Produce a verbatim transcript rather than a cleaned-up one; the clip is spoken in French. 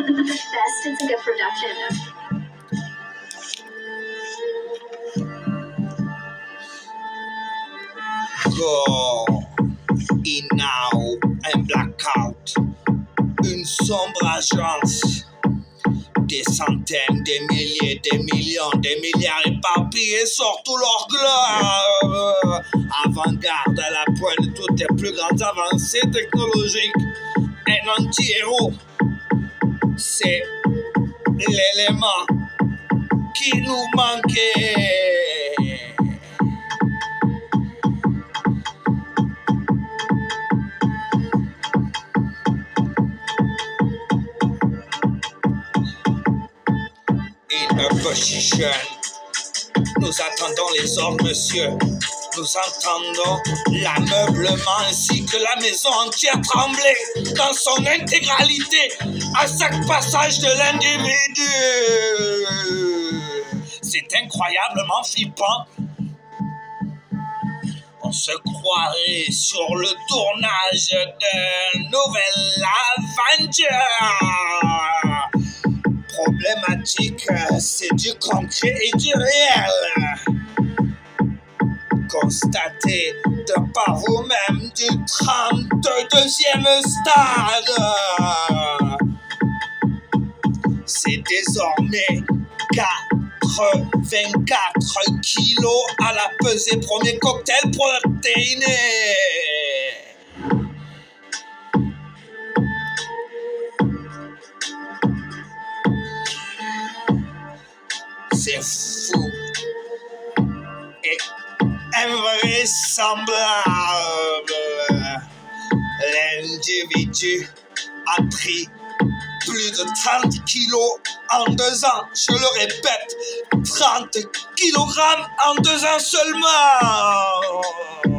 Best it's a good production. Go in now, un blackout, une sombre agence, des centaines, des milliers, des millions, des milliards éparpillés sur tout leur globe. Avant-garde à la pointe de toutes les plus grandes avancées technologiques. Un anti-héros, c'est l'élément qui nous manquait. In a position, nous attendons les ordres, monsieur. Nous entendons l'ameublement ainsi que la maison entière trembler dans son intégralité à chaque passage de l'individu. C'est incroyablement flippant. On se croirait sur le tournage d'un nouvel Avenger. Problématique, c'est du concret et du réel. Constatez de par vous-même du trente-deuxième stade. C'est désormais quatre-vingt-quatre kilos à la pesée. Premier cocktail protéiné. C'est fou et invraisemblable. L'individu a pris plus de trente kilos en deux ans. Je le répète, trente kilogrammes en deux ans seulement.